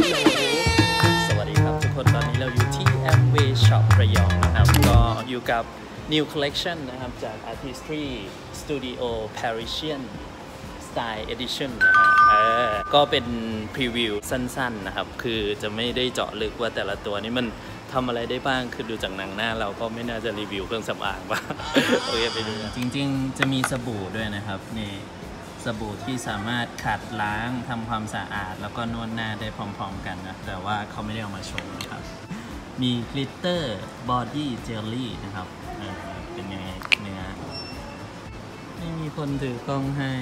สวัสดีครับทุกคนตอนนี้เราอยู่ที่ Amway Shop ระยองนะครับก็อยู่กับ New Collection นะครับจาก Artistry Studio Parisian Style Edition นะฮะก็เป็นพรีวิวสั้นๆนะครับคือจะไม่ได้เจาะลึกว่าแต่ละตัวนี้มันทำอะไรได้บ้างคือดูจากหนังหน้าเราก็ไม่น่าจะรีวิวเครื่องสำอางป่ะ โอเคไปดูจริงๆจะมีสบู่ด้วยนะครับนี่สบู่ที่สามารถขัดล้างทำความสะอาดแล้วก็นวดหน้าได้พร้อมๆกันนะแต่ว่าเขาไม่ได้เอามาโชว์นะครับมีกลิตเตอร์บอดี้เจลลี่นะครับเป็นยังไงเนื้อไม่มีคนถือกล้องให้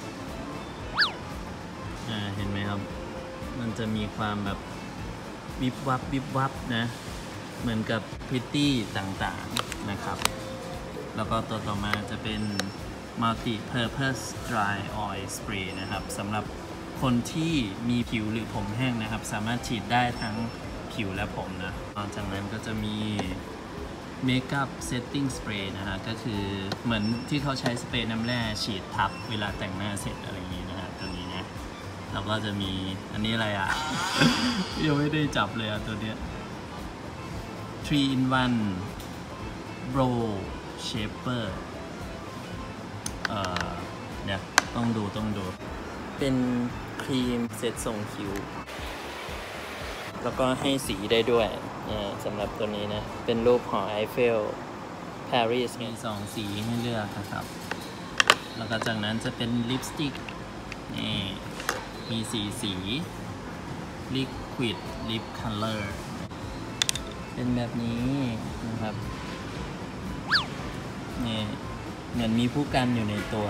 เห็นไหมครับมันจะมีความแบบวิบวับวิบวับนะเหมือนกับพิตตี้ต่างๆนะครับแล้วก็ตัวต่อมาจะเป็น Multi Purpose Dry Oil Spray นะครับสำหรับคนที่มีผิวหรือผมแห้งนะครับสามารถฉีดได้ทั้งผิวและผมนะหลังจากนั้นก็จะมี Makeup Setting Spray นะฮะก็คือเหมือนที่เขาใช้สเปรย์น้ำแร่ฉีดทับเวลาแต่งหน้าเสร็จอะไรอย่างนี้นะฮะตัวนี้นะแล้วก็จะมีอันนี้อะไรอ่ะ ยังไม่ได้จับเลยอ่ะตัวเนี้ย 3 in 1 Brow Shaper เนี่ยต้องดูเป็นครีมเซตทรงคิ้วแล้วก็ให้สีได้ด้วยสำหรับตัวนี้นะเป็นรูปหอไอเฟลปารีสมี2สีให้เลือกนะครับแล้วก็จากนั้นจะเป็นลิปสติกนี่มีสี Liquid Lip Color เป็นแบบนี้นะครับนี่เหมือนมีผู้กันอยู่ในตัว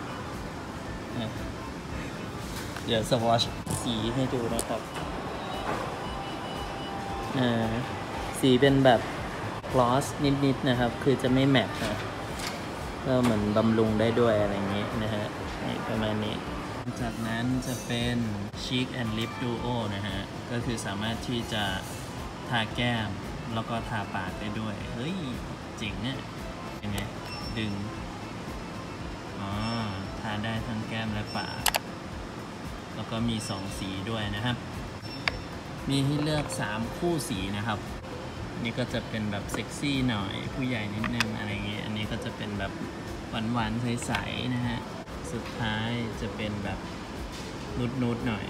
เดี๋ยวสวอชสีให้ดูนะครับสีเป็นแบบกลอสนิดๆนะครับคือจะไม่แมตต์นะก็เหมือนบำรุงได้ด้วยอะไรอย่างนี้นะฮะประมาณนี้จากนั้นจะเป็น Cheek and Lip Duo นะฮะก็คือสามารถที่จะทาแก้มแล้วก็ทาปากได้ด้วยเฮ้ยเจ๋งเนี่ยยังไงดึงทาได้ทั้งแก้มและปากแล้วก็มี2สีด้วยนะครับมีให้เลือก3คู่สีนะครับอันนี้ก็จะเป็นแบบเซ็กซี่หน่อยผู้ใหญ่นิดนึงอะไรเงี้ยอันนี้ก็จะเป็นแบบหวานๆใสๆนะฮะสุดท้ายจะเป็นแบบนุดๆหน่อย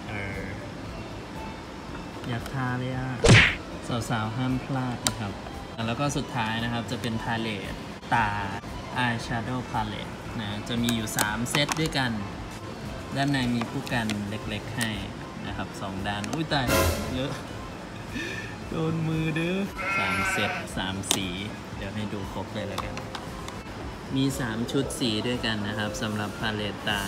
อยากทาเลยอ่ะสาวๆห้ามพลาดนะครับแล้วก็สุดท้ายนะครับจะเป็นพาเลตตา Eyeshadow Palette นะจะมีอยู่3เซตด้วยกันด้านในมีผู้กันเล็กๆให้นะครับ2ด้านอุ้ยตายเยอะโดนมือเด้อ3เซต3สีเดี๋ยวให้ดูครบเลยแล้วกันมี3ชุดสีด้วยกันนะครับสำหรับพาเลตตา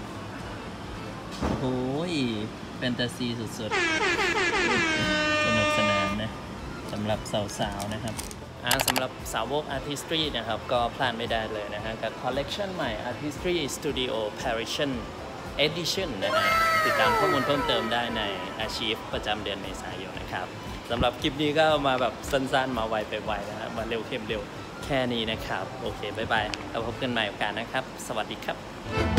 โอ้ยแฟนตาซีสุดๆสนุกสนานนะสำหรับสาวๆนะครับสำหรับสาวก Artistry นะครับก็พลาดไม่ได้เลยนะฮะกับคอลเลกชันใหม่ Artistry Studio Parisian Edition นะฮะติดตามข้อมูลเพิ่มเติมได้ใน Archive ประจำเดือนเมษายนนะครับสำหรับคลิปนี้ก็มาแบบสั้นๆมาไวไปไวนะฮะมาเร็วเข้มเร็วแค่นี้นะครับโอเคบ๊ายบายแล้วพบกันใหม่โอกาสนะครับสวัสดีครับ